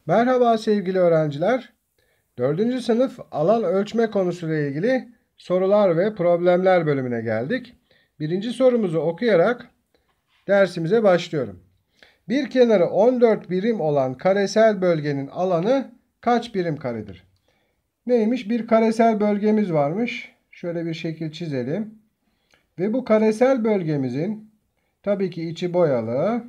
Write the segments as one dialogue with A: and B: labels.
A: Merhaba sevgili öğrenciler. 4. sınıf alan ölçme konusuyla ilgili sorular ve problemler bölümüne geldik. Birinci sorumuzu okuyarak dersimize başlıyorum. Bir kenarı 14 birim olan karesel bölgenin alanı kaç birim karedir? Neymiş? Bir karesel bölgemiz varmış. Şöyle bir şekil çizelim. Ve bu karesel bölgemizin tabii ki içi boyalı.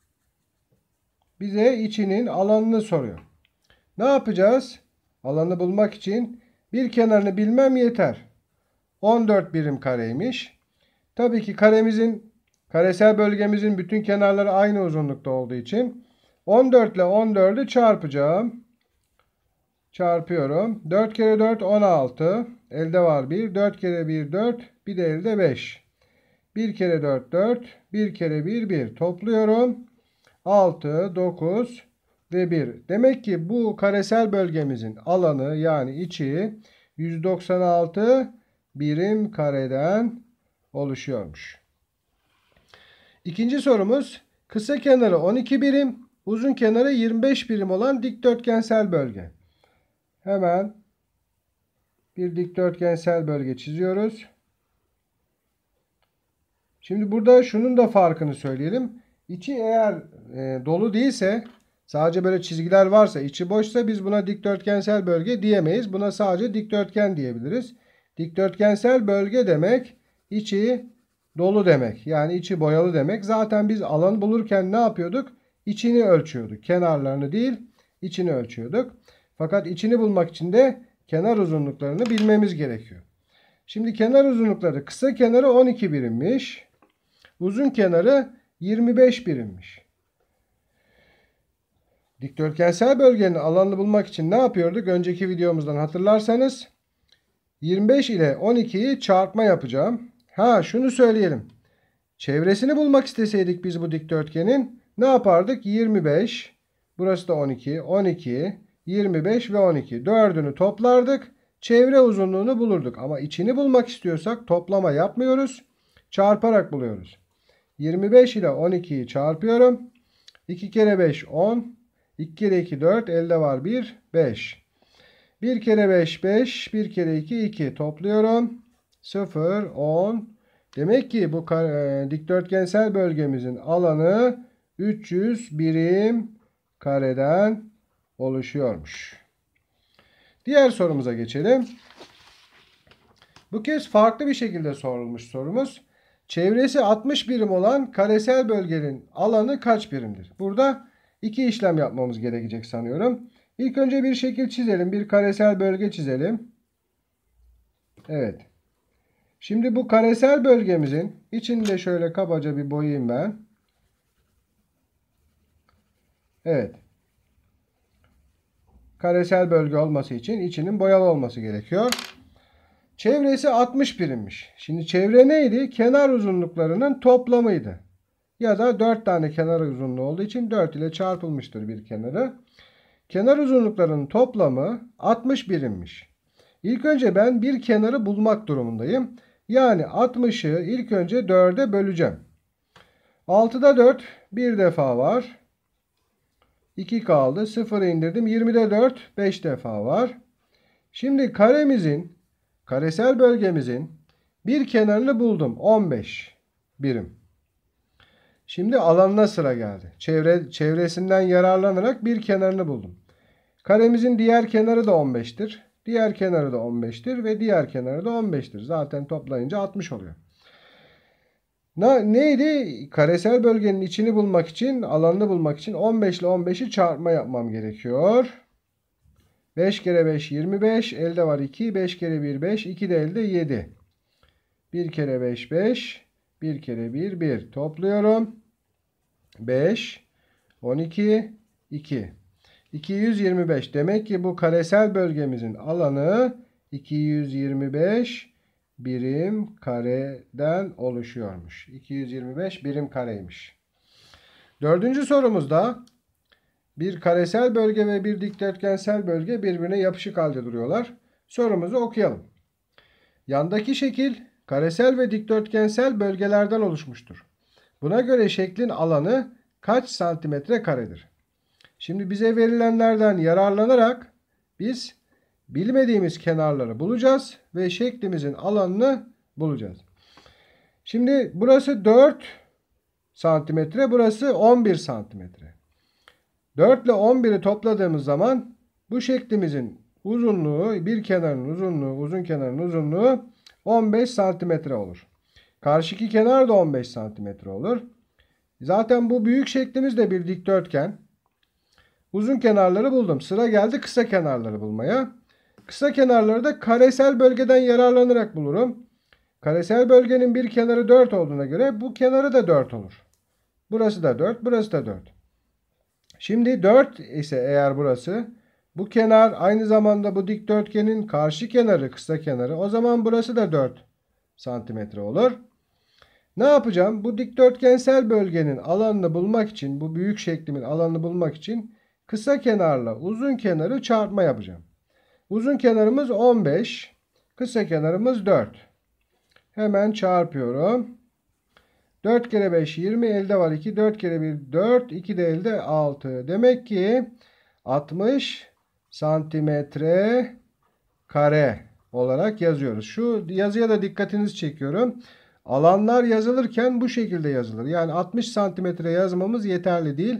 A: Bize içinin alanını soruyor. Ne yapacağız? Alanı bulmak için bir kenarını bilmem yeter. 14 birim kareymiş. Tabii ki karesel bölgemizin bütün kenarları aynı uzunlukta olduğu için 14 ile 14'ü çarpacağım. Çarpıyorum. 4 kere 4 16. Elde var 1. 4 kere 1 4. Bir de elde 5. 1 kere 4 4. 1 kere 1 1. Topluyorum. 6, 9 ve 1. Demek ki bu karesel bölgemizin alanı yani içi 196 birim kareden oluşuyormuş. İkinci sorumuz kısa kenarı 12 birim, uzun kenarı 25 birim olan dikdörtgensel bölge. Hemen bir dikdörtgensel bölge çiziyoruz. Şimdi burada şunun da farkını söyleyelim. İçi eğer dolu değilse, sadece böyle çizgiler varsa, içi boşsa biz buna dikdörtgensel bölge diyemeyiz. Buna sadece dikdörtgen diyebiliriz. Dikdörtgensel bölge demek içi dolu demek. Yani içi boyalı demek. Zaten biz alanı bulurken ne yapıyorduk? İçini ölçüyorduk. Kenarlarını değil, içini ölçüyorduk. Fakat içini bulmak için de kenar uzunluklarını bilmemiz gerekiyor. Şimdi kenar uzunlukları, kısa kenarı 12 birimmiş. Uzun kenarı 25 birimmiş. Dikdörtgensel bölgenin alanını bulmak için ne yapıyorduk? Önceki videomuzdan hatırlarsanız 25 ile 12'yi çarpma yapacağım. Şunu söyleyelim. Çevresini bulmak isteseydik biz bu dikdörtgenin ne yapardık? 25, burası da 12, 12, 25 ve 12. Dördünü toplardık. Çevre uzunluğunu bulurduk. Ama içini bulmak istiyorsak toplama yapmıyoruz. Çarparak buluyoruz. 25 ile 12'yi çarpıyorum. 2 kere 5 10. 2 kere 2 4. Elde var 1 5. 1 kere 5 5. 1 kere 2 2. Topluyorum. 0 10. Demek ki bu dikdörtgensel bölgemizin alanı 300 birim kareden oluşuyormuş. Diğer sorumuza geçelim. Bu kez farklı bir şekilde sorulmuş sorumuz. Çevresi 60 birim olan karesel bölgenin alanı kaç birimdir? Burada iki işlem yapmamız gerekecek sanıyorum. İlk önce bir şekil çizelim. Bir karesel bölge çizelim. Evet. Şimdi bu karesel bölgemizin içini de şöyle kabaca bir boyayayım ben. Evet. Karesel bölge olması için içinin boyalı olması gerekiyor. Çevresi 60 birimmiş. Şimdi çevre neydi? Kenar uzunluklarının toplamıydı. Ya da 4 tane kenar uzunluğu olduğu için 4 ile çarpılmıştır bir kenarı. Kenar uzunluklarının toplamı 60 birimmiş. İlk önce ben bir kenarı bulmak durumundayım. Yani 60'ı ilk önce 4'e böleceğim. 6'da 4 bir defa var. 2 kaldı. 0'ı indirdim. 20'de 4 5 defa var. Şimdi karesel bölgemizin bir kenarını buldum. 15 birim. Şimdi alanına sıra geldi. Çevresinden yararlanarak bir kenarını buldum. Karemizin diğer kenarı da 15'tir. Diğer kenarı da 15'tir ve diğer kenarı da 15'tir. Zaten toplayınca 60 oluyor. Neydi? Karesel bölgenin içini bulmak için, alanını bulmak için 15 ile 15'i çarpma yapmam gerekiyor. 5 kere 5 25. Elde var 2. 5 kere 1 5. 2 de elde 7. 1 kere 5 5. 1 kere 1 1. Topluyorum. 5. 12. 2. 225. Demek ki bu karesel bölgemizin alanı 225 birim kareden oluşuyormuş. 225 birim kareymiş. Dördüncü sorumuzda bir karesel bölge ve bir dikdörtgensel bölge birbirine yapışık halde duruyorlar. Sorumuzu okuyalım. Yandaki şekil karesel ve dikdörtgensel bölgelerden oluşmuştur. Buna göre şeklin alanı kaç santimetre karedir? Şimdi bize verilenlerden yararlanarak biz bilmediğimiz kenarları bulacağız ve şeklimizin alanını bulacağız. Şimdi burası 4 santimetre, burası 11 santimetre. 4 ile 11'i topladığımız zaman bu şeklimizin uzunluğu, bir kenarın uzunluğu, uzun kenarın uzunluğu 15 santimetre olur. Karşıki kenar da 15 santimetre olur. Zaten bu büyük şeklimiz de bir dikdörtgen. Uzun kenarları buldum. Sıra geldi kısa kenarları bulmaya. Kısa kenarları da karesel bölgeden yararlanarak bulurum. Karesel bölgenin bir kenarı 4 olduğuna göre bu kenarı da 4 olur. Burası da 4, burası da 4. Şimdi 4 ise eğer burası, bu kenar aynı zamanda bu dikdörtgenin karşı kenarı, kısa kenarı. O zaman burası da 4 santimetre olur. Ne yapacağım? Bu dikdörtgensel bölgenin alanını bulmak için, bu büyük şeklimin alanını bulmak için kısa kenarla uzun kenarı çarpma yapacağım. Uzun kenarımız 15, kısa kenarımız 4. Hemen çarpıyorum. 4 kere 5 20, elde var 2. 4 kere 1 4, 2 de elde 6. Demek ki 60 santimetre kare olarak yazıyoruz. Şu yazıya da dikkatinizi çekiyorum. Alanlar yazılırken bu şekilde yazılır. Yani 60 santimetre yazmamız yeterli değil.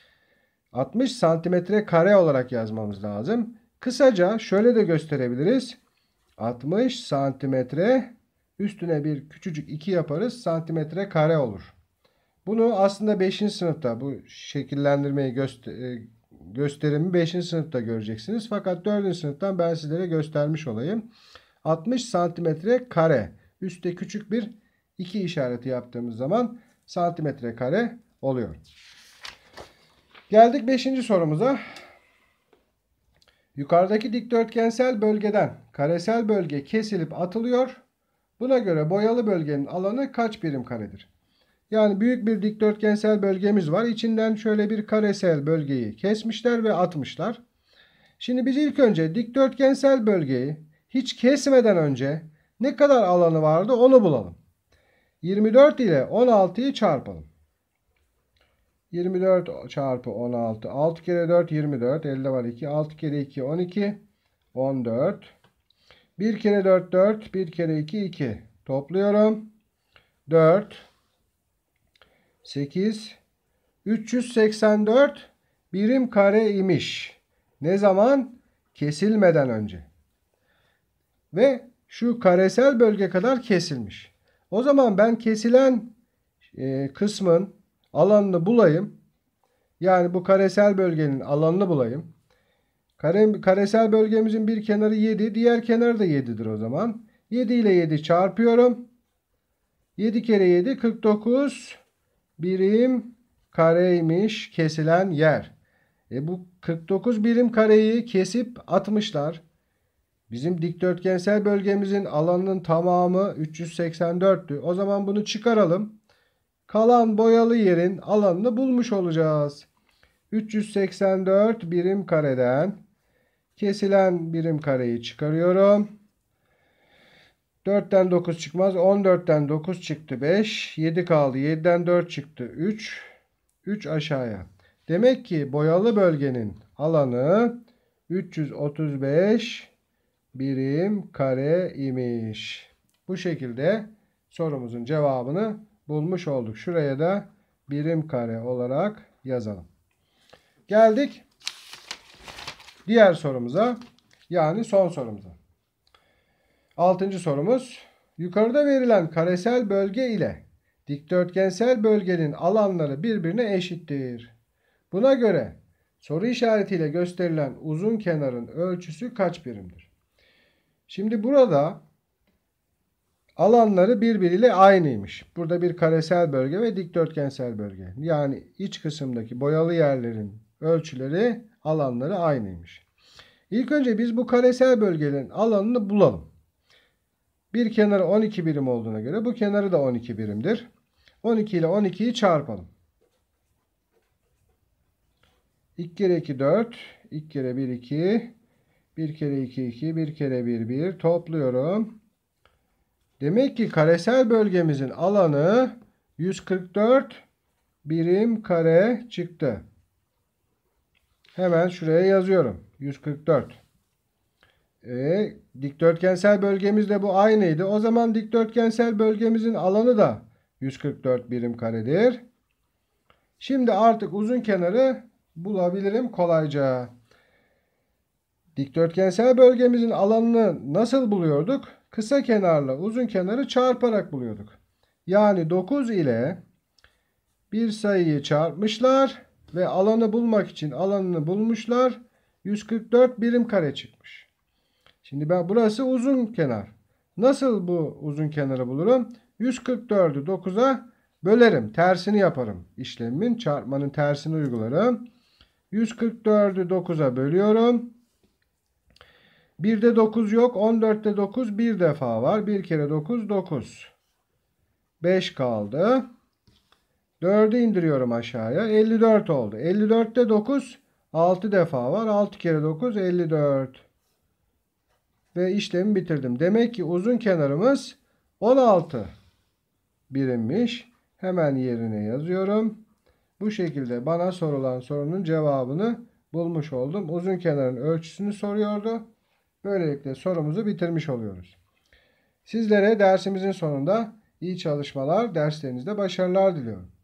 A: 60 santimetre kare olarak yazmamız lazım. Kısaca şöyle de gösterebiliriz. 60 santimetre üstüne bir küçücük 2 yaparız. Santimetre kare olur. Bunu aslında 5. sınıfta bu şekillendirmeyi gösterimi 5. sınıfta göreceksiniz. Fakat 4. sınıftan ben sizlere göstermiş olayım. 60 santimetre kare. Üstte küçük bir 2 işareti yaptığımız zaman santimetre kare oluyor. Geldik 5. sorumuza. Yukarıdaki dikdörtgensel bölgeden karesel bölge kesilip atılıyor. Buna göre boyalı bölgenin alanı kaç birim karedir? Yani büyük bir dikdörtgensel bölgemiz var. İçinden şöyle bir karesel bölgeyi kesmişler ve atmışlar. Şimdi biz ilk önce dikdörtgensel bölgeyi hiç kesmeden önce ne kadar alanı vardı onu bulalım. 24 ile 16'yı çarpalım. 24 çarpı 16. 6 kere 4 24. Elde var 2. 6 kere 2 12. 14. 1 kere 4 4. 1 kere 2 2. Topluyorum. 4. 8. 384 birim kare imiş. Ne zaman? Kesilmeden önce. Ve şu karesel bölge kadar kesilmiş. O zaman ben kesilen kısmın alanını bulayım. Yani bu karesel bölgenin alanını bulayım. Karesel bölgemizin bir kenarı 7. Diğer kenarı da 7'dir o zaman. 7 ile 7 çarpıyorum. 7 kere 7 49 birim kareymiş kesilen yer. Bu 49 birim kareyi kesip atmışlar. Bizim dikdörtgensel bölgemizin alanının tamamı 384'tü. O zaman bunu çıkaralım. Kalan boyalı yerin alanını bulmuş olacağız. 384 birim kareden kesilen birim kareyi çıkarıyorum. 4'ten 9 çıkmaz. 14'ten 9 çıktı 5. 7 kaldı. 7'den 4 çıktı 3. 3 aşağıya. Demek ki boyalı bölgenin alanı 335 birim kare imiş. Bu şekilde sorumuzun cevabını bulmuş olduk. Şuraya da birim kare olarak yazalım. Geldik diğer sorumuza. Yani son sorumuza. 6. sorumuz. Yukarıda verilen karesel bölge ile dikdörtgensel bölgenin alanları birbirine eşittir. Buna göre soru işaretiyle gösterilen uzun kenarın ölçüsü kaç birimdir? Şimdi burada alanları birbiriyle aynıymış. Burada bir karesel bölge ve dikdörtgensel bölge. Yani iç kısımdaki boyalı yerlerin ölçüleri, alanları aynıymış. İlk önce biz bu karesel bölgenin alanını bulalım. Bir kenarı 12 birim olduğuna göre bu kenarı da 12 birimdir. 12 ile 12'yi çarpalım. 2 kere 2 4. 2 kere 1 2. 1 kere 2 2. 1 kere 1 1. Topluyorum. Demek ki karesel bölgemizin alanı 144 birim kare çıktı. Hemen şuraya yazıyorum. 144. Dikdörtgensel bölgemiz de bu aynıydı. O zaman dikdörtgensel bölgemizin alanı da 144 birim karedir. Şimdi artık uzun kenarı bulabilirim kolayca. Dikdörtgensel bölgemizin alanını nasıl buluyorduk? Kısa kenarla uzun kenarı çarparak buluyorduk. Yani 9 ile bir sayıyı çarpmışlar ve alanı bulmak için alanını bulmuşlar. 144 birim kare çıkmış. Şimdi burası uzun kenar. Nasıl bu uzun kenarı bulurum? 144'ü 9'a bölerim. Tersini yaparım. İşlemin çarpmanın tersini uygularım. 144'ü 9'a bölüyorum. 1'de 9 yok. 14'te 9 bir defa var. 1 kere 9 9. 5 kaldı. 4'ü indiriyorum aşağıya. 54 oldu. 54'te 9 6 defa var. 6 kere 9 54. Ve işlemi bitirdim. Demek ki uzun kenarımız 16 birimmiş. Hemen yerine yazıyorum. Bu şekilde bana sorulan sorunun cevabını bulmuş oldum. Uzun kenarın ölçüsünü soruyordu. Böylelikle sorumuzu bitirmiş oluyoruz. Sizlere dersimizin sonunda iyi çalışmalar, derslerinizde başarılar diliyorum.